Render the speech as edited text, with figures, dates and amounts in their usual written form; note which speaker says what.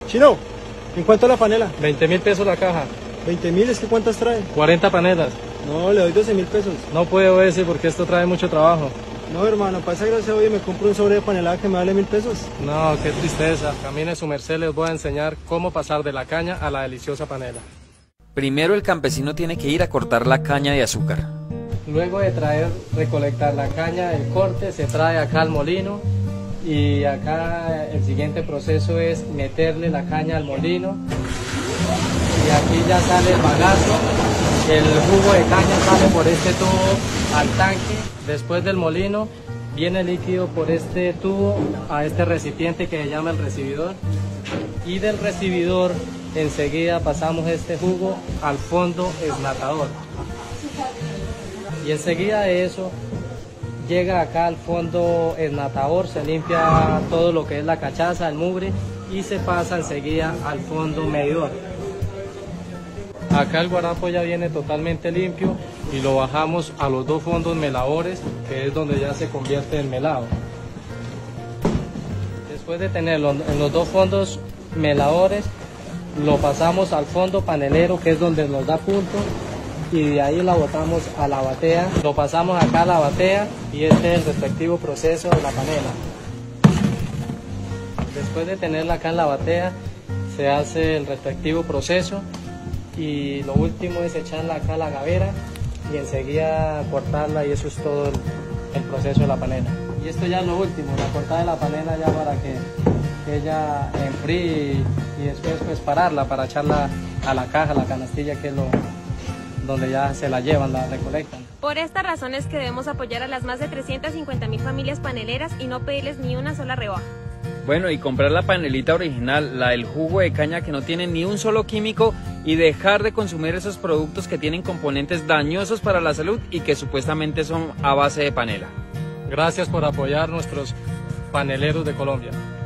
Speaker 1: Chino, ¿en cuánto la panela?
Speaker 2: 20.000 pesos la caja.
Speaker 1: 20.000, ¿es que cuántas trae?
Speaker 2: 40 panelas.
Speaker 1: No, le doy 12.000 pesos.
Speaker 2: No puedo ese porque esto trae mucho trabajo.
Speaker 1: No, hermano, para esa gracia hoy me compro un sobre de panelada que me vale 1.000 pesos.
Speaker 2: No, qué tristeza. Camine su merced, les voy a enseñar cómo pasar de la caña a la deliciosa panela.
Speaker 3: Primero el campesino tiene que ir a cortar la caña de azúcar.
Speaker 2: Luego de recolectar la caña del corte, se trae acá al molino y acá el siguiente proceso es meterle la caña al molino y aquí ya sale el bagazo, el jugo de caña sale por este tubo al tanque, después del molino viene el líquido por este tubo a este recipiente que se llama el recibidor y del recibidor enseguida pasamos este jugo al fondo esnatador. Y enseguida de eso llega acá al fondo esnatador, se limpia todo lo que es la cachaza, el mugre y se pasa enseguida al fondo medidor. Acá el guarapo ya viene totalmente limpio y lo bajamos a los dos fondos meladores, que es donde ya se convierte en melado. Después de tenerlo en los dos fondos meladores, lo pasamos al fondo panelero, que es donde nos da punto. Y de ahí la botamos a la batea, lo pasamos acá a la batea y este es el respectivo proceso de la panela. Después de tenerla acá en la batea se hace el respectivo proceso y lo último es echarla acá a la gavera y enseguida cortarla y eso es todo el proceso de la panela. Y esto ya es lo último, la cortada de la panela ya para que ella enfríe y después pues pararla para echarla a la caja, a la canastilla que es donde ya se la llevan, la recolectan.
Speaker 4: Por esta razón es que debemos apoyar a las más de 350.000 familias paneleras y no pedirles ni una sola rebaja.
Speaker 3: Bueno, y comprar la panelita original, la del jugo de caña que no tiene ni un solo químico y dejar de consumir esos productos que tienen componentes dañosos para la salud y que supuestamente son a base de panela.
Speaker 2: Gracias por apoyar nuestros paneleros de Colombia.